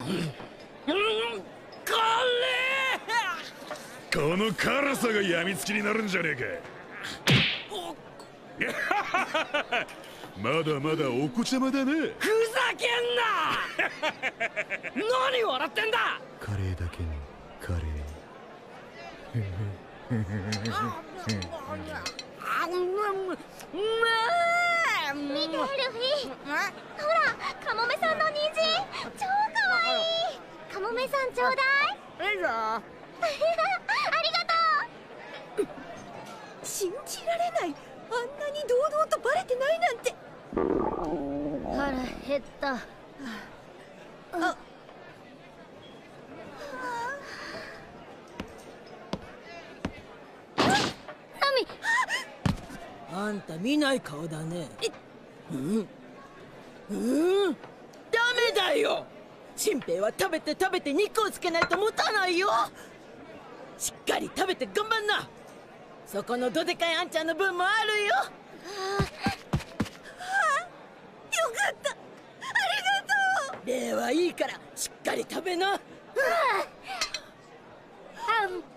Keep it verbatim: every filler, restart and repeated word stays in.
この辛さがやみつきになるんじゃねえか。まだまだお子ちゃまだね。 ふざけんな。何笑ってんだ。 カレーだけにカレー。 見てルフィ、ほらカモメさんの人参超かわいい。カモメさんちょうだい。いいぞ。ありがとう。 信じられない。あんなに堂々とバレてないなんて。 腹減った。あ、ナミ。 あんた見ない顔だね。うんうん、ダメだよ。新兵は食べて食べて肉をつけないと持たないよ。しっかり食べて頑張んな。そこのどでかいあんちゃんの分もあるよ。はあ、はあ、よかった。ありがとう。礼はいいからしっかり食べな。はあ、 あん